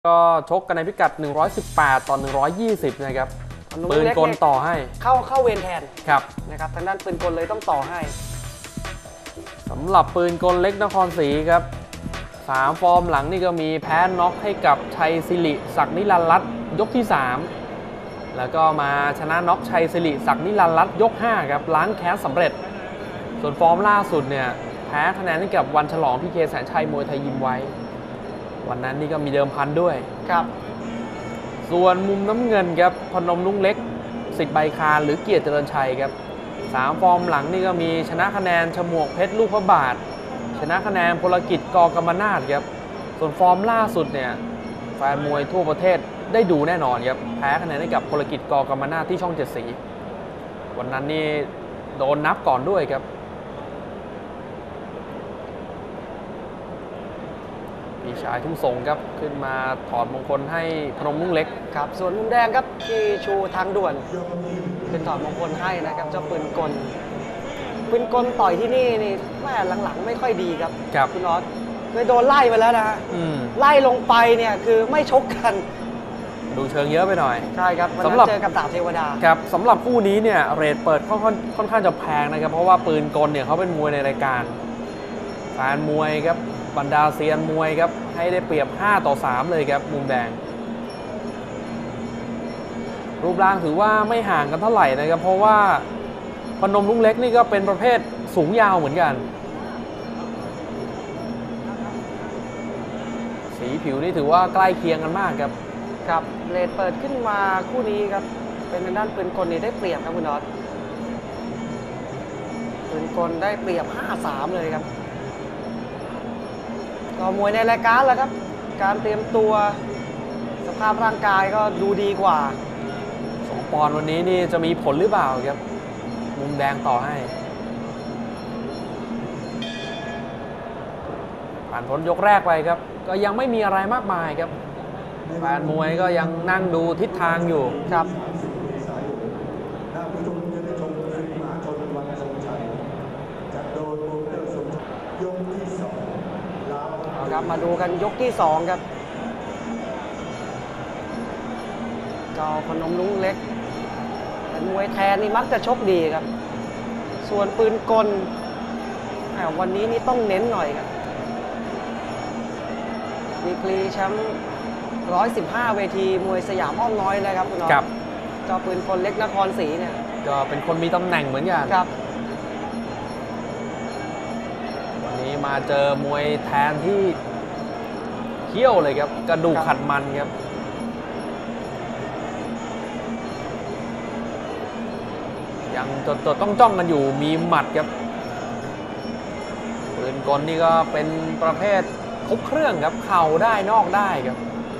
ก็ชกกันในพิกัด118ต่อ120นะครับปืนกลต่อให้เข้าเวรแทนครับนะครับทางด้านปืนกลเลยต้องต่อให้สำหรับปืนกลเล็กนครศรีครับ3ฟอร์มหลังนี่ก็มีแพ้น็อกให้กับชัยศิริศักดิ์นิรันดร์รัตน์ยกที่3แล้วก็มาชนะน็อกชัยศิริศักดิ์นิรันดร์รัตน์ยก5ครับล้างแค้นสำเร็จส่วนฟอร์มล่าสุดเนี่ยแพ้คะแนนให้กับวันฉลองพี่เคแสนชัยมวยไทยยิมไว้วันนั้นนี่ก็มีเดิมพันด้วยครับส่วนมุมน้ำเงินครับพนมรุ้งเล็กสิทธิ์ใบคานหรือเกียรติเจริญชัยครับ3ฟอร์มหลังนี่ก็มีชนะคะแนนฉมวกเพชรลูกพระบาทชนะคะแนนพลกิจกกำมนาถครับส่วนฟอร์มล่าสุดเนี่ยแฟนมวยทั่วประเทศได้ดูแน่นอนครับแพ้คะแนนให้กับพลกิจกกำมนาถที่ช่อง7สีวันนั้นนี่โดนนับก่อนด้วยครับพี่ชายทุ่งสงครับขึ้นมาถอดมงคลให้พนมรุ้งเล็กครับส่วนมุมแดงครับที่ชูทางด่วนเป็นถอดมงคลให้นะครับเจ้าปืนกลต่อยที่นี่แม่หลังๆไม่ค่อยดีครับคุณน็อตเคยโดนไล่ไปแล้วนะไล่ลงไปเนี่ยคือไม่ชกกันดูเชิงเยอะไปหน่อยใช่ครับสำหรับเจอกับดาบเทวดาครับสำหรับคู่นี้เนี่ยเรทเปิดค่อนข้างจะแพงนะครับเพราะว่าปืนกลเนี่ยเขาเป็นมวยในรายการแฟนมวยครับบรรดาเซียนมวยครับให้ได้เปรียบ5ต่อ3เลยครับมุมแดงรูปร่างถือว่าไม่ห่างกันเท่าไหร่นะครับเพราะว่าพนมรุ้งเล็กนี่ก็เป็นประเภทสูงยาวเหมือนกันสีผิวนี่ถือว่าใกล้เคียงกันมากครับครับเรทเปิดขึ้นมาคู่นี้ครับเป็นทางด้านปืนกลนี่ได้เปรียบครับคุณน็อตปืนกลได้เปรียบ 5-3 เลยครับก็มวยในรายการแหละครับการเตรียมตัวสภาพร่างกายก็ดูดีกว่า 2 ปอนด์วันนี้นี่จะมีผลหรือเปล่าครับมุมแดงต่อให้ผ่านพ้นยกแรกไปครับก็ยังไม่มีอะไรมากมายครับแฟนมวยก็ยังนั่งดูทิศทางอยู่ครับครับมาดูกันยกที่2ครับเจ้าพนมรุ้งเล็กเป็นมวยแทนนี่มักจะชกดีครับส่วนปืนกลวันนี้นี่ต้องเน้นหน่อยครับดีกรีแชมป์115เวทีมวยสยามอ้อมน้อยนะครับคุณน้องเจ้าปืนกลเล็กนครศรีเนี่ยก็เป็นคนมีตำแหน่งเหมือนกันครับวันนี้มาเจอมวยแทนที่เขี้ยวเลยครับกระดูกขัดมันครับยังจดต้องจ้องกันอยู่มีหมัดครับปืนกลนี่ก็เป็นประเภทครบเครื่องครับเข่าได้นอกได้ครับ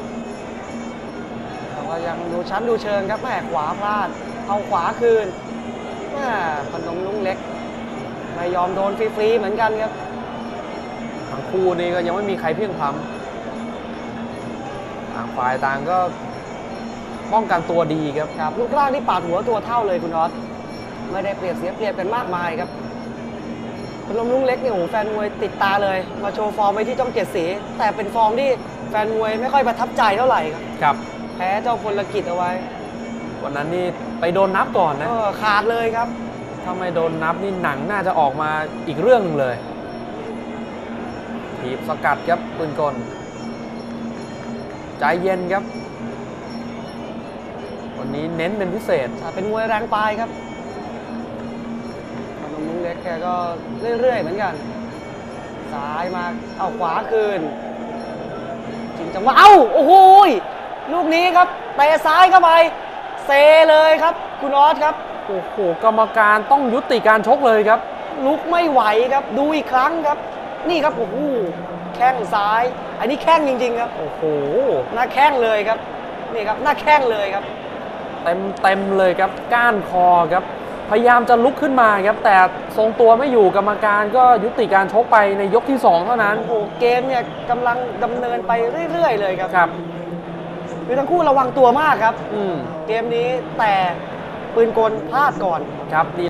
แต่ว่ายังดูชั้นดูเชิงครับแม่ขวาพลาดเอาขวาคืนแม่พนมรุ้งเล็กไม่ยอมโดนฟรีๆเหมือนกันครับทั้งคู่นี่ก็ยังไม่มีใครเพียงพล้ำต่างฝ่ายต่างก็ป้องกันตัวดีครับลูกร่างที่ปาดหัวตัวเท่าเลยคุณน็อตไม่ได้เปรียบเสียเปรียบกันมากมายครับพนมรุ้งเล็กเนี่ยโอ้แฟนมวยติดตาเลยมาโชว์ฟอร์มไว้ที่ช่อง7สีแต่เป็นฟอร์มที่แฟนมวยไม่ค่อยประทับใจเท่าไหร่ครับแพ้เจ้าพลกิจเอาไว้วันนั้นนี่ไปโดนนับก่อนนะขาดเลยครับถ้าไม่โดนนับนี่หนังน่าจะออกมาอีกเรื่องนึงเลยถีบสกัดครับปืนกลใจเย็นครับวันนี้เน้นเป็นพิเศษเป็นมวยแรงปลายครับพนมรุ้งเล็กแกก็เรื่อยๆเหมือนกันซ้ายมาเอาขวาคืนจริงจังว่าโอ้โหลูกนี้ครับเตะซ้ายเข้าไปเซเลยครับคุณออสครับโอ้โหกรรมการต้องยุติการชกเลยครับลุกไม่ไหวครับดูอีกครั้งครับนี่ครับโอ้โหแข้งซ้ายอันนี้แข้งจริงๆครับโอ้โหหน้าแข้งเลยครับนี่ครับหน้าแข้งเลยครับเต็มเลยครับก้านคอครับพยายามจะลุกขึ้นมาครับแต่ทรงตัวไม่อยู่กรรมการก็ยุติการชกไปในยกที่2เท่านั้นโอ้โหเกมเนี่ยกำลังดำเนินไปเรื่อยๆเลยครับคือทั้งคู่ระวังตัวมากครับเกมนี้แต่ปืนกลพลาดก่อนครับ